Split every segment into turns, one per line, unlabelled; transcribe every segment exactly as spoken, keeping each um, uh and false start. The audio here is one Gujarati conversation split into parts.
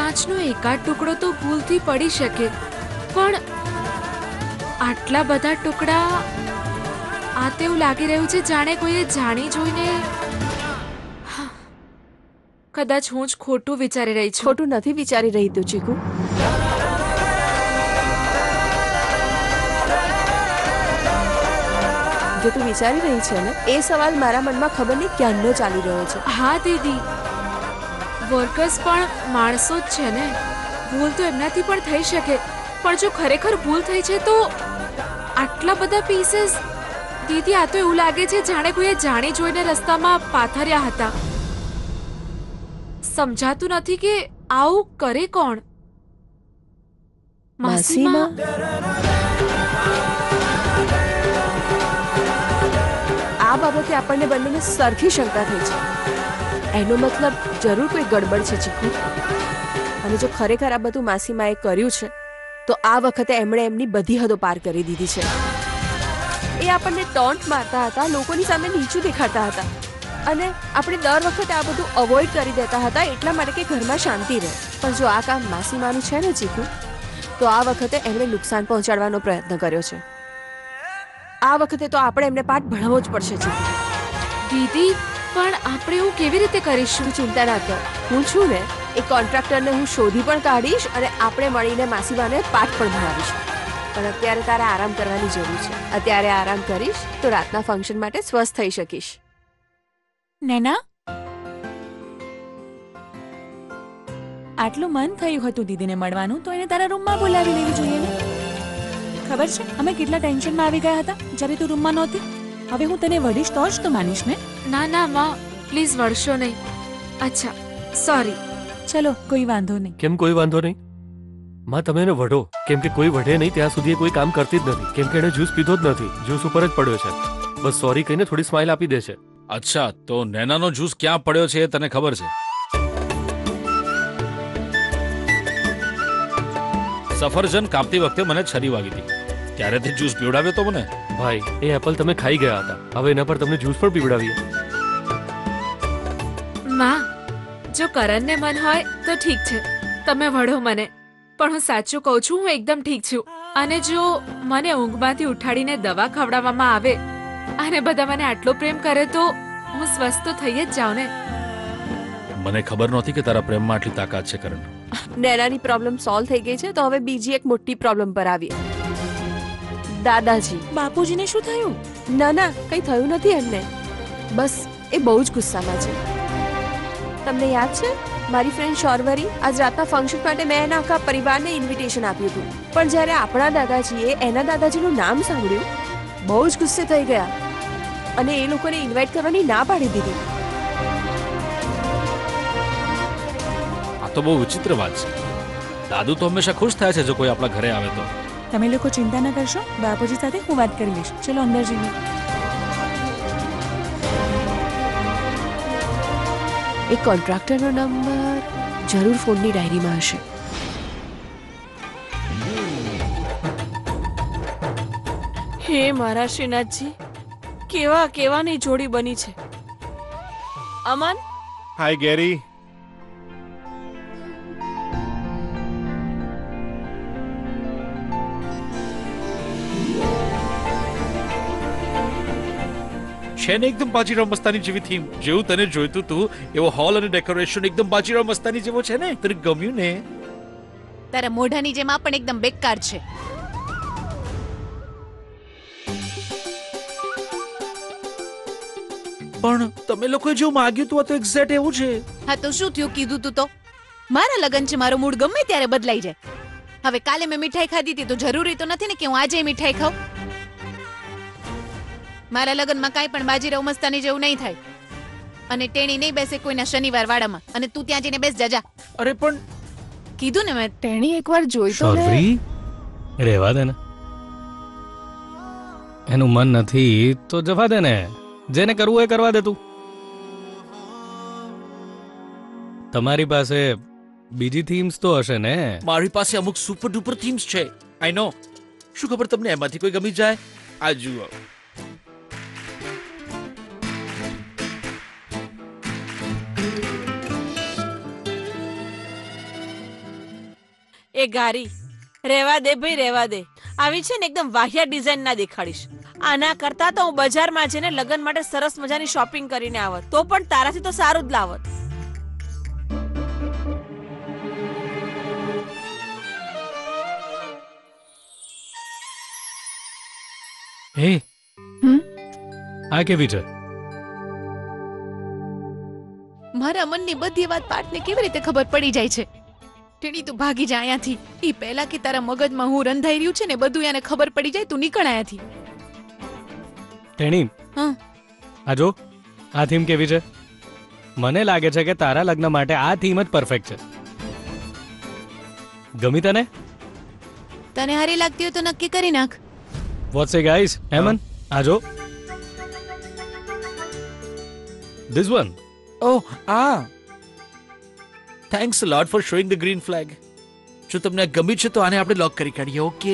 કાચનો એકાદ ટુકડો તો ભૂલથી પડી શકે, પણ આટલા બધા ટુકડા, આ તેવું લાગી રહ્યું છે જાણે કોઈએ જાણી જોઈને. કદાચ હું જ ખોટું વિચારી રહી છું.
ખોટું નથી વિચારી રહી તું ચીકુ. જે તું વિચારી રહી છે ને એ સવાલ મારા મનમાં ખબર નહીં ક્યારનો ચાલી રહ્યો છે.
હા દીદી, વર્કર્સ પણ માણસો જ છે ને, ભૂલ તો એમનાથી પણ થઈ શકે, પણ જો ખરેખર ભૂલ થઈ છે તો આટલા બધા પીસીસ. દીદી, આ તો એવું લાગે છે જાણે કોઈએ જાણી જોઈને રસ્તામાં પાથર્યા હતા. સમજાતું નથી કે આવું કરે કોણ.
માસીમા, આ બાબતે આપણને બંનેને સરખી શંકા થઈ છે. એનો મતલબ જરૂર કોઈ ગડબડ છે ચીકુ. અને જો ખરેખર આ બધું માસીમાએ કર્યું છે તો આ વખતે એમણે એમની બધી હદો પાર કરી દીધી છે. એ આપણને ટોન્ટ મારતા હતા, લોકોની સામે નીચું દેખાડતા હતા, અને આપણે દર વખતે આ બધું અવોઇડ કરી દેતા હતા એટલા માટે કે ઘરમાં શાંતિ રહે. પણ જો આ કામ માસીમાનું છે ને ચીકુ, તો આ વખતે એમણે નુકસાન પહોંચાડવાનો પ્રયત્ન કર્યો છે. આ વખતે તો આપણે એમને પાઠ ભણાવવો જ પડશે ચીકુ.
દીદી, પણ આપણે એવું કેવી રીતે કરીશું?
તું ચિંતા ના કર, હું છું ને, એ કોન્ટ્રાક્ટરને હું શોધી પણ કાઢીશ અને આપણે મળીને માસીમાને પાઠ પણ ભણાવીશું. પણ અત્યારે તારે આરામ કરવાની જરૂર છે. અત્યારે આરામ કરીશ તો રાતના ફંક્શન માટે સ્વસ્થ થઈ શકીશ.
નૈના, આટલું મન થયું હતું દીદીને મળવાનું તો એને તારા રૂમમાં બોલાવી લેવી જોઈએ ને. ખબર છે અમે કેટલા ટેન્શનમાં આવી ગયા હતા જ્યારે તું રૂમમાં નહોતી. હવે હું તને વડીશ તો જ તો માનીશ ને.
ના ના માં, પ્લીઝ વળશો નહીં. અચ્છા, સોરી.
ચલો, કોઈ વાંધો નહીં.
કેમ કોઈ વાંધો નહીં? માં, તમે એને વઢો, કેમ કે કોઈ વઢે નહીં ત્યાં સુધી એ કોઈ કામ કરતી જ નથી. કેમ કે એને જ્યુસ પીધો જ નથી, જ્યુસ ઉપર જ પડ્યો છે. બસ સોરી કહીને થોડી સ્માઇલ આપી દે છે.
અચ્છા, તો નૈનાનો જ્યુસ ક્યાં પડ્યો છે એ તને ખબર છે? સફરજન કાપતી વખતે મને છરી વાગી હતી, ત્યારે તે જ્યુસ પીવડાવ્યો તો મને.
ભાઈ, એ એપલ તમે ખાઈ ગયા હતા, હવે એના પર તમને જ્યુસ પણ પીવડાવીએ.
માં, જો કરણને મન હોય તો ઠીક છે, તમે વઢો મને, પણ હું સાચું કહું છું, હું એકદમ ઠીક છું. અને જો મને ઊંઘમાંથી ઉઠાડીને દવા ખવડાવવામાં આવે અને બધા મને આટલો પ્રેમ કરે તો હું સ્વસ્થ તો થઈ જ જાઉં ને.
મને ખબર નહોતી કે તારા પ્રેમમાં આટલી તાકાત છે કરણ.
નૈનાની પ્રોબ્લેમ સોલ્વ થઈ ગઈ છે તો હવે બીજી એક મોટી પ્રોબ્લેમ પર આવીએ. દાદાજી.
બાપુજીને શું થયું?
ના ના, કંઈ થયું નથી એમને, બસ એ બહુ જ ગુસ્સામાં છે. તમને યાદ છે મારી ફ્રેન્ડ શોરવરી, આજ રાતના ફંક્શન માટે મેં એના આખા પરિવારને ઇન્વિટેશન આપ્યું હતું, પણ જ્યારે આપણા દાદાજીએ એના દાદાજીનું નામ સાંભળ્યું બહુ જ ગુસ્સે થઈ ગયા અને એ લોકોને ઇન્વાઇટ કરવાની ના પાડી દીધી.
આ તો બહુ વિચિત્ર વાત છે. દાદુ તો હંમેશા ખુશ થાય છે જો કોઈ આપણા ઘરે આવે તો.
તમે લોકો ચિંતા ન કરશો, બાપુજી સાથે હું વાત કરી લઈશ. ચલો અંદર જઈએ.
એ કોન્ટ્રાક્ટરનો નંબર જરૂર ફોનની ડાયરીમાં હશે. હે મારા શ્રીનાથજી, કેવા કેવાની જોડી બની છે. અમન.
હાય ગેરી.
છે ને એકદમ બાજીરાવ મસ્તાની જેવી થીમ, જેવું તને જોઈતું તું એવો હોલ અને ડેકોરેશન એકદમ બાજીરાવ મસ્તાની જેવો છે ને. તને ગમ્યું ને?
તારા મોઢાની જેમ આ પણ એકદમ બેકાર છે.
પણ તમે લોકોએ જેવું માંગ્યું તું તો એક્ઝેક્ટ એવું છે.
હા તો શું થયું? કીધું તું તો. મારા લગન છે, મારો મૂડ ગમે ત્યારે બદલાઈ જાય. હવે કાલે મેં મીઠાઈ ખાધી હતી તો જરૂરી તો નથી ને કે હું આજે મીઠાઈ ખાઉં. મારા લગનમાં કાંઈ પણ બાજીરાવ મસ્તાની જેવું નહીં થાય, અને ટેણી નહીં બેસે કોઈના શનિવાર વાડામાં, અને તું ત્યાં જઈને બેસ જાજા.
અરે પણ
કીધું ને મેં.
ટેણી એકવાર જોઈ તો લે.
શોરવી, રહેવા દે ને. એનું મન નથી તો જવા દે ને, જેને કરવું એ કરવા દે તું. તમારી પાસે બીજી થીમ્સ તો હશે ને?
મારી પાસે અમુક સુપર ડુપર થીમ્સ છે. આઈ નો. શું ખબર તમને એમાંથી કોઈ ગમી જાય? આ જુઓ.
એ ગારી રેવા દે ભાઈ રેવા દે. આવી છે ને એકદમ વાહિયા ડિઝાઇન ના દેખાડીશ. આના કરતા તો હું બજારમાં જઈને લગ્ન માટે સરસ મજાની શોપિંગ કરીને આવત, તો પણ તારાથી તો સારું જ લાવત.
હે
હમ?
આ કેવી છે?
મારા મનની બધી વાત પાર્થને કેવી રીતે ખબર પડી જાય છે? ટેણી તું ભાગી જા અહીંયાથી. ઈ પહેલા કે તારા મગજમાં હું રંધાઈ રહ્યું છે ને બધું એને ખબર પડી જાય, તું નીકળ અહીંયાથી.
તેણી
હા
આ જો આ થીમ કેવી છે? મને લાગે છે કે તારા લગ્ન માટે આ થીમ જ પરફેક્ટ છે. ગમી તને?
તને હારી લાગતી હોય તો નક્કી કરી નાખ.
વોટ્સ એ ગાઈસ? હેમન આ જો ધીસ વન.
ઓહ આ thanks a lot for showing the green flag. જો તમને આ ગમ્યું છે તો આને આપણે લોક કરી કાઢીએ. ઓકે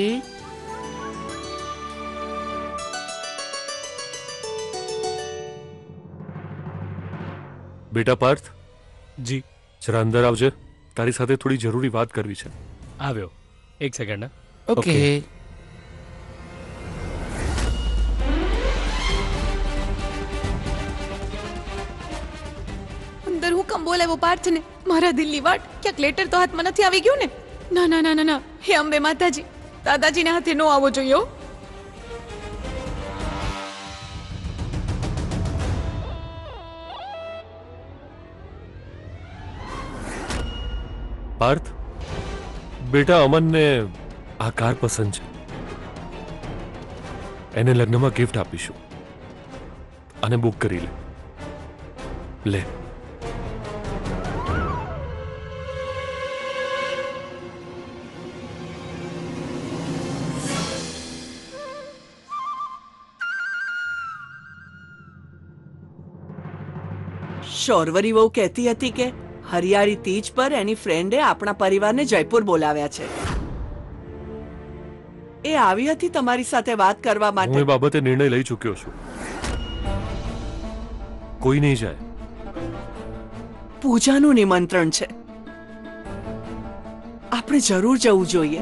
બેટા પાર્થ,
જી
જરા અંદર આવજે. તારી સાથે થોડી જરૂરી વાત કરવી છે.
આવ્યો. એક સેકન્ડ.
ઓકે
અંદર હું કમ બોલાવ્યો પાર્થને? મારા દિલની વાટ ક્યાંક લેટર તો હાથમાં નથી આવી ગયું ને? ના ના ના ના ના, હે અંબે માતાજી, દાદાજીના હાથે નો આવવો જોઈએ હો.
પાર્થ બેટા, અમનને આ કાર પસંદ છે. એને લગ્નમાં ગિફ્ટ આપીશું અને બુક કરી લે. લે
શોરવરી વહુ કહેતી હતી કે હરિયાળી તીજ પર એની ફ્રેન્ડે આપણા પરિવારને જયપુર બોલાવ્યા છે. એ આવી હતી તમારી સાથે વાત કરવા
હું એ
માટે.
બાબતે નિર્ણય લઈ ચૂક્યો છું. કોઈ નહીં જાય.
પૂજાનું નિમંત્રણ છે, આપણે જરૂર જવું જોઈએ.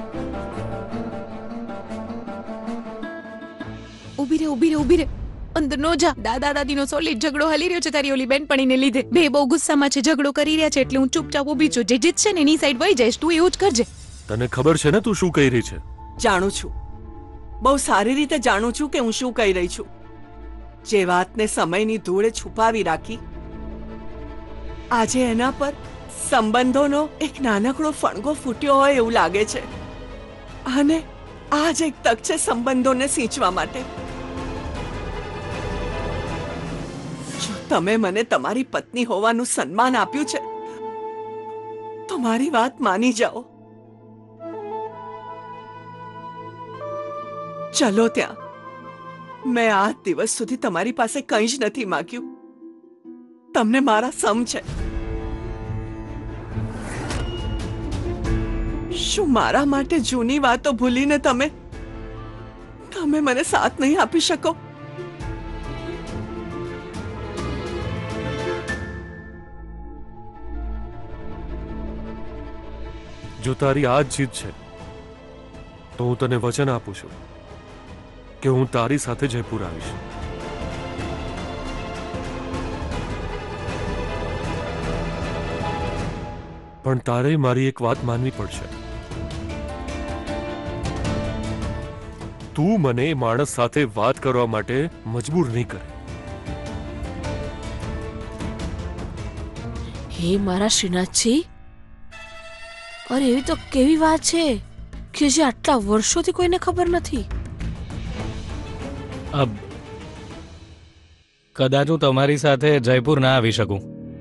ઉભી રે ઉભી રે ઉભી રે, અંદર નો જા. દાદા દાદીનો સોલિડ ઝઘડો હાલી રહ્યો છે તારી ઓલી બેનપણીને લીધે. બે બહુ ગુસ્સામાં છે, ઝઘડો કરી રહ્યા છે, એટલે હું ચૂપચાપ ઊભી છું. જે જીતશે ને એની સાઈડ વહી જઈશ. તું એવું જ કરજે.
તને ખબર છે ને તું શું કહી રહી છે?
જાણું છું, બહુ સારી રીતે જાણું છું કે હું શું કહી રહી છું. જે વાતને સમયની ધૂળે છુપાવી રાખી, આજે એના પર સંબંધોનો એક નાનકડો ફણગો ફૂટ્યો હોય એવું લાગે છે. અને આ જ એક તક છે સંબંધોને સિંચવા માટે. જો તમે મને તમારી પત્ની હોવાનું સન્માન આપ્યું છે તો મારી વાત માની જાઓ. ચલો ત્યાં. મેં આ દિવસ સુધી તમારી પાસે કંઈ જ નથી માંગ્યું. તમને મારા સમ છે. શું મારા માટે જૂની વાતો ભૂલીને તમે તમે મને સાથ નહીં આપી શકો?
જો તારી આ જ જીત છે તો હું તને વચન આપું છું કે હું તારી સાથે જયપુર આવીશ. પણ તારે મારી એક વાત માનવી પડશે. તું મને એ માણસ સાથે વાત કરવા માટે મજબૂર નહીં કરે.
હે મારા શ્રીનાથજી, અરે એવી તો કેવી વાત છે કે જે આટલા વર્ષોથી કોઈને ખબર નથી.
અબ કદાચ હું તમારી સાથે જયપુર ના આવી શકું.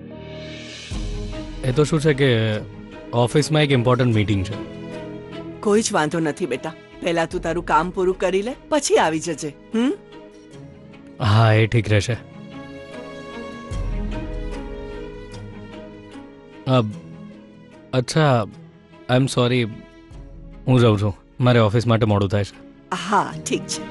એ તો શું છે કે ઓફિસમાં એક ઇમ્પોર્ટન્ટ મીટિંગ છે.
કોઈ જ વાંધો નથી બેટા. પહેલા તું તારું કામ પૂરું કરી લે, પછી આવી જજે. હમ
હા, એ ઠીક રહેશે. અબ અચ્છા, આઈ એમ સોરી, હું જાઉં છું. મારે ઓફિસ માટે મોડું થાય છે.
હા ઠીક છે.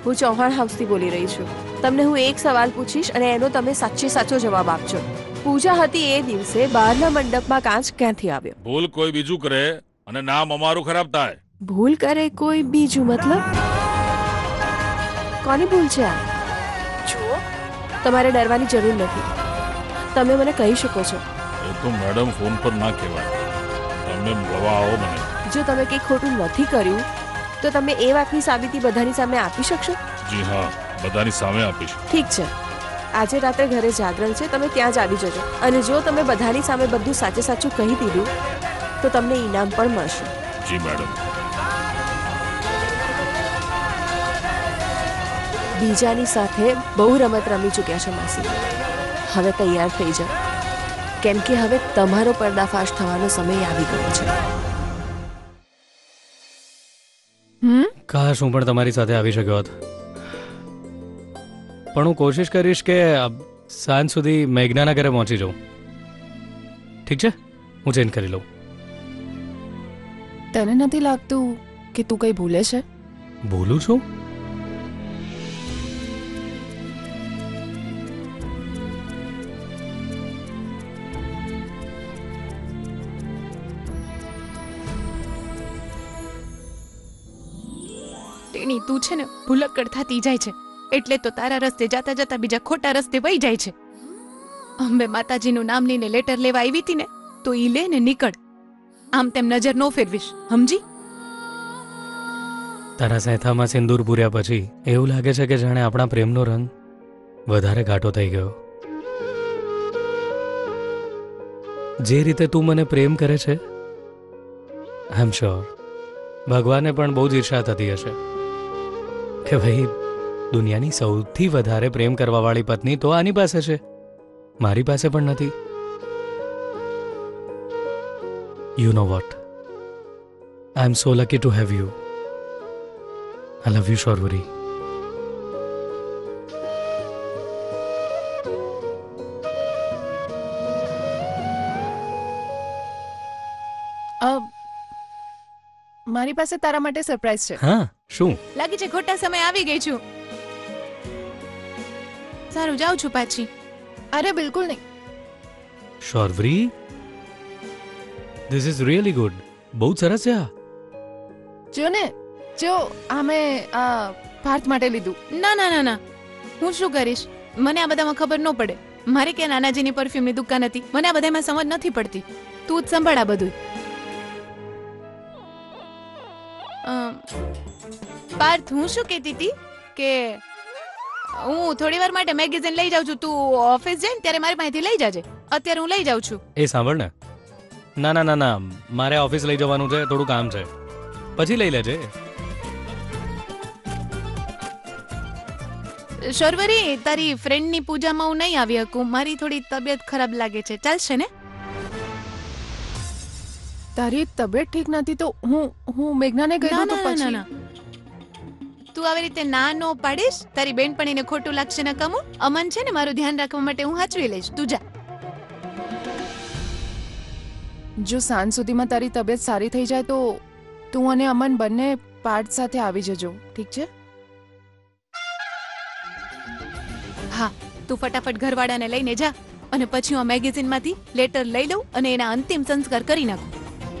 હું ચૌહાણ હાઉસથી બોલી રહી છું. તમને હું એક સવાલ પૂછીશ અને એનો તમે સાચે સાચો જવાબ આપજો. પૂજા હતી એ દિવસે બહારના મંડપમાં કાચ ક્યાંથી આવ્યો?
ભૂલ કોઈ બીજું કરે અને નામ અમારું ખરાબ થાય.
ભૂલ કરે કોઈ બીજું મતલબ? કોની ભૂલ છે આ? જુઓ, તમારે ડરવાની જરૂર નથી. તમે મને કહી શકો છો.
એ તો મેડમ ફોન પર ના કહેવાય. તમે મળવા આવો મને.
જો તમે કંઈ ખોટું નથી કર્યું તો તમે એ વાતની સાબિતી બધાની સામે આપી શકશો?
જી હા, બધાની સામે આપીશ.
ઠીક છે, આજે રાત્રે ઘરે જાગરણ છે, તમે ત્યાં જ આવી જજો. અને જો તમે બધાની સામે બધું સાચે સાચું કહી દીધું તો તમને ઇનામ પણ મળશે.
જી મેડમ.
બીજાની સાથે બહુ રમત રમી ચૂક્યા છો માસી. હવે તૈયાર થઈ જાઓ, કેમ કે હવે તમારો પર્દાફાશ થવાનો સમય આવી ગયો છે.
હમ
કાશ હું પણ તમારી સાથે આવી શક્યો હોત. પણ હું કોશિશ કરીશ કે સાંજ સુધી મેઘનાના ઘરે પહોંચી જાઉં. ઠીક છે, હું ચેન્જ કરી લઉં.
તને નથી લાગતું કે તું કઈ ભૂલે છે?
ભૂલું છું?
ટેણી, તું છે ને ભૂલક્કડ થતી જાય છે, એટલે તો તારા રસ્તે જાતા જતા બીજા ખોટા રસ્તે વહી જાય છે. અંબે માતાજીનું નામ લઈને લેટર લેવા આવી હતી ને, તો ઈ લે ને નીકળ. આમ તેમ નજર નો ફેરવીશ, સમજી?
તારા સૈથામાં સિંદૂર પૂર્યા પછી એવું લાગે છે કે જાણે આપણા પ્રેમનો રંગ વધારે ઘાટો થઈ ગયો. જે રીતે તું મને પ્રેમ કરે છે, આઈ એમ શ્યોર ભગવાને પણ બહુ જ ઈર્ષા થતી હશે કે ભાઈ દુનિયાની સૌથી વધારે પ્રેમ કરવાવાળી પત્ની તો આની પાસે છે, મારી પાસે પણ નથી. You know what, I am so lucky to have you. I love you Sharvari.
મારી પાસે તારા માટે સરપ્રાઈઝ છે.
હા, શું?
લાગે છે ખોટા સમય આવી ગઈ છું. સારું, જાઉં છું પાછી. અરે બિલકુલ નહીં.
Sharvari, this is really good. બહુ સરસ છે આ.
જો ને, જો આ મેં આ પાર્થ માટે લીધું. ના ના ના ના, હું શું કરીશ? મને આ બધામાં ખબર ન પડે. મારે કે નાનાજીની પરફ્યુમની દુકાન હતી, મને આ બધામાં સમજ નથી પડતી. તું જ સંભાળ આ બધું. પાર્થ, હું શું કહેતી હતી કે હું થોડી વાર માટે મેગેઝિન લઈ જાઉં છું. તું ઓફિસ જાય ને ત્યારે મારી પાસેથી લઈ જાજે. અત્યારે હું લઈ જાઉં છું.
એ સાંભળ ને, ના ના ના ના, મારે ઓફિસ લઈ જવાનું છે, થોડું કામ છે, પછી લઈ લેજે.
શોર્વરી, તારી ફ્રેન્ડની પૂજામાં હું નહીં આવી શકું. મારી થોડી તબિયત ખરાબ લાગે છે, ચાલશે ને? તારી તબિયત ઠીક નથી તો હું હું મેઘનાને કહી દઉં તો પછી. તું આવી રીતે ના નો પાડીશ, તારી બેનપણીને ખોટું લાગશે ને કમું. અમન છે ને, મારું ધ્યાન રાખવા માટે હું હાચવી લઈશ. તું જા. જો સાંજ સુધીમાં તારી તબિયત સારી થઈ જાય તો તું અને અમન બંને પાર્થ સાથે આવી જજો, ઠીક છે? હા, તું ફટાફટ ઘરવાળાને લઈને જા અને પછી હું આ મેગેઝિનમાંથી લેટર લઈ લઉં અને એના અંતિમ સંસ્કાર કરી નાખું.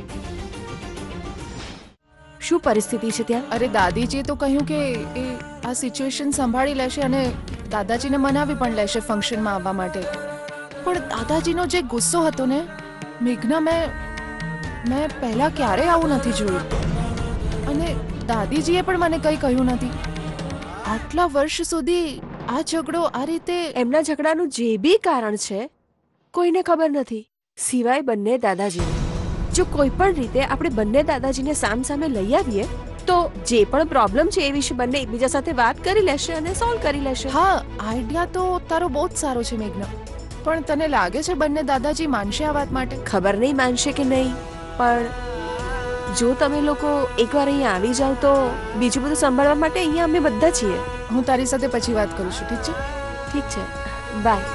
શું પરિસ્થિતિ છે ત્યાં?
અરે દાદીજીએ તો કહ્યું કે એ આ સિચ્યુએશન સંભાળી લેશે અને દાદાજીને મનાવી પણ લેશે ફંક્શનમાં આવવા માટે. પણ દાદાજીનો જે ગુસ્સો હતો ને મેઘના, મેં મેં પહેલા ક્યારેય આવું નથી જોયું. અને દાદીજીએ પણ મને કંઈ કહ્યું નથી. આટલા વર્ષ સુધી આ ઝઘડો આ રીતે.
એમના ઝઘડાનું જે બી કારણ છે કોઈને ખબર નથી સિવાય બંને દાદાજીને. જો કોઈ પણ રીતે આપણે બંને દાદાજીને સામ સામે લઈ આવીએ તો જે પણ પ્રોબ્લેમ છે એ વિશે બંને એકબીજા સાથે વાત કરી લેશે અને સોલ્વ કરી લેશે.
હા, આઈડિયા તો તારો બહુ જ સારો છે મેઘના. પણ તને લાગે છે બંને દાદાજી માનશે આ વાત માટે?
ખબર નહીં માનશે કે નહીં, પણ જો તમે લોકો એકવાર અહીંયા આવી જાવ તો બીજું બધું સંભાળવા માટે અહીંયા અમે બધા છીએ.
હું તારી સાથે પછી વાત કરું છું, ઠીક છે?
ઠીક છે, બાય.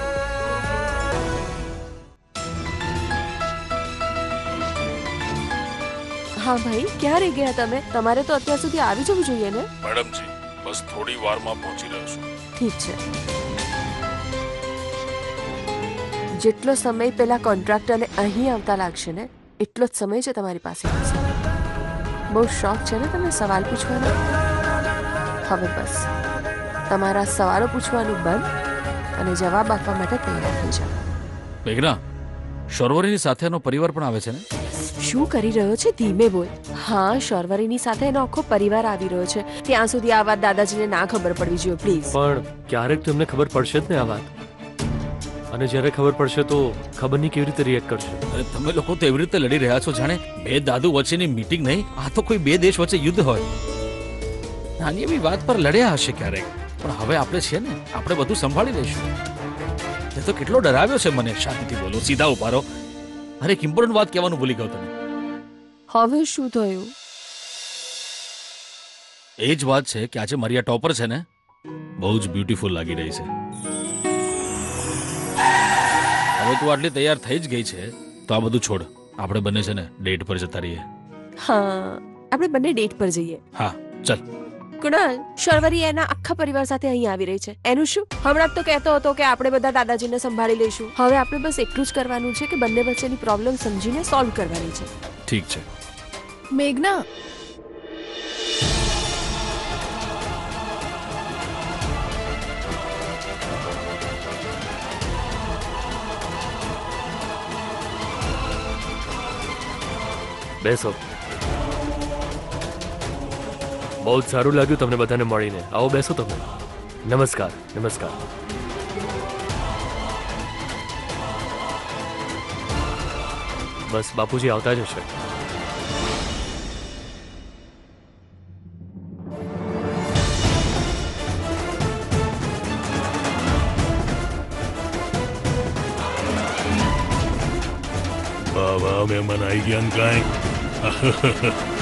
હા ભાઈ, ક્યાં રહી ગયા તમે? તમારે તો અત્યાર સુધી આવી જવું જોઈએ ને.
મેડમજી, બસ થોડી વારમાં પહોંચી રહ્યો છું.
ઠીક છે. જેટલો સમય પેલા કોન્ટ્રાક્ટરને અહીં આવતા લાગશે ને એટલો જ સમય છે તમારી પાસે આવશે. બહુ શોખ છે ને તમને સવાલ પૂછવાનો? હવે બસ તમારા સવાલો પૂછવાનું બંધ અને જવાબ આપવા માટે તૈયાર થઈ જાઓ.
મેઘના, શર્વરીની સાથે એનો પરિવાર પણ આવે છે ને?
શું કરી રહ્યો છે? ધીમે બોલ. હા, શર્વરીની સાથે એનો આખો પરિવાર આવી રહ્યો છે. ત્યાં સુધી આ વાત દાદાજીને ના ખબર પડવી જોઈએ પ્લીઝ.
પણ ક્યારેક તો એમને ખબર પડશે જ ને આ વાત. અને જ્યારે ખબર પડશે તો ખબર નહીં કેવી રીતે રિએક્ટ કરશે.
અરે તમે લોકો તો એવી રીતે લડી રહ્યા છો જાણે બે દાદુ વચ્ચેની મીટિંગ નહીં, આ તો કોઈ બે દેશ વચ્ચે યુદ્ધ હોય. નાની એવી વાત પર લડ્યા હશે ક્યારેક, પણ હવે આપણે છે ને, આપણે બધું સંભાળી લઈશું. તે તો કેટલો ડરાવ્યો છે મને. શાંતિથી બોલો, સીધા ઉભા રહો. અરે એક ઇમ્પોર્ટન્ટ વાત કહેવાનું ભૂલી ગયો તમે.
હવે શું થયું?
એ જ વાત છે કે આજે મારી આ ટોપર છે ને બહુ જ બ્યુટીફુલ લાગી રહી છે. હવે તું આટલી તૈયાર થઈ જ ગઈ છે તો આ બધું છોડ, આપણે બંને છે ને ડેટ પર જતા રહીએ.
હા, આપણે બંને ડેટ પર જઈએ.
હા ચલ.
કુણાલ, શર્વરી એના આખા પરિવાર સાથે અહીં આવી રહી છે. એનું શું? હમણાં જ તો કહેતો હતો કે આપણે બધા દાદાજીને સંભાળી લઈશું. હવે આપણે બસ એટલું જ કરવાનું છે કે બંને વચ્ચેની પ્રોબ્લેમ સમજીને સોલ્વ કરવાની છે.
ઠીક છે.
મેઘના,
બેસો. બહુ જ સારું લાગ્યું તમને બધાને મળીને. આવો બેસો તમે. નમસ્કાર. નમસ્કાર. બસ બાપુજી આવતા જ હશે.
વાહ વાહ, મહેમાન આવી ગયા ને કાંઈ.